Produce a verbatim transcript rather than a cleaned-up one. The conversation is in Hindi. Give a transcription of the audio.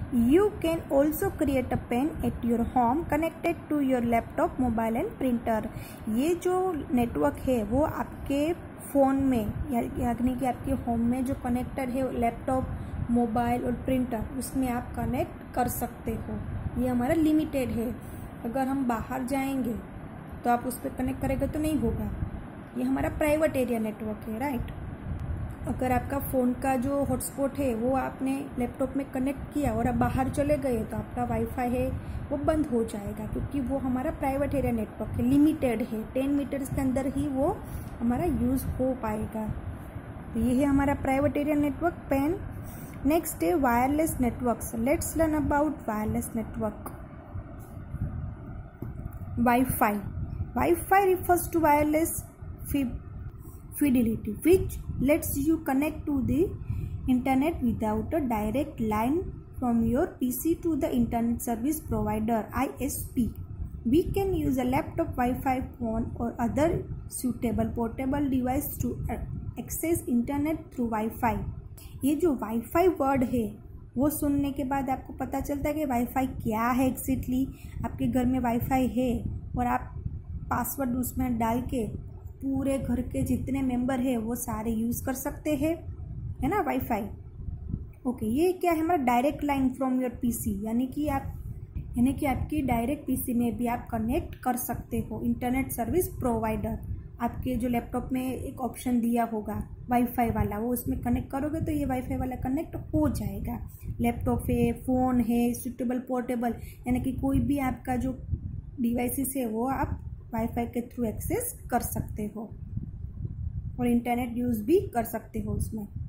You can also create a pen at your home connected to your laptop, mobile and printer. ये जो नेटवर्क है वो आपके फ़ोन में यानी कि आपके होम में जो कनेक्टर है लैपटॉप, मोबाइल और प्रिंटर, उसमें आप कनेक्ट कर सकते हो। ये हमारा लिमिटेड है। अगर हम बाहर जाएंगे तो आप उस पर कनेक्ट करेंगे तो नहीं होगा। ये हमारा प्राइवेट एरिया नेटवर्क है, राइट। अगर आपका फ़ोन का जो हॉटस्पॉट है वो आपने लैपटॉप में कनेक्ट किया और आप बाहर चले गए तो आपका वाईफाई है वो बंद हो जाएगा, क्योंकि वो हमारा प्राइवेट एरिया नेटवर्क है, लिमिटेड है। टेन मीटर्स के अंदर ही वो हमारा यूज़ हो पाएगा। तो ये है हमारा private area network, PAN. Next है wireless networks. Let's learn about wireless network. WiFi WiFi refers to wireless fidelity, which lets you connect to the internet without a direct line from your P C to the internet service provider, I S P. We can use a laptop, Wi-Fi, phone or other suitable portable device to access internet through Wi-Fi. ये जो वाईफाई वर्ड है वो सुनने के बाद आपको पता चलता है कि वाईफाई क्या है एग्जैक्टली। आपके घर में वाईफाई है और आप पासवर्ड उसमें डाल के पूरे घर के जितने मेंबर है वो सारे यूज़ कर सकते हैं, है ना, वाईफाई। ओके, ये क्या है हमारा direct line from your PC, यानी कि आप यानी कि आपकी डायरेक्ट पीसी में भी आप कनेक्ट कर सकते हो। इंटरनेट सर्विस प्रोवाइडर, आपके जो लैपटॉप में एक ऑप्शन दिया होगा वाईफाई वाला, वो उसमें कनेक्ट करोगे तो ये वाईफाई वाला कनेक्ट हो जाएगा। लैपटॉप है, फ़ोन है, सूटेबल पोर्टेबल, यानी कि कोई भी आपका जो डिवाइसेस है वो आप वाईफाई के थ्रू एक्सेस कर सकते हो और इंटरनेट यूज़ भी कर सकते हो उसमें।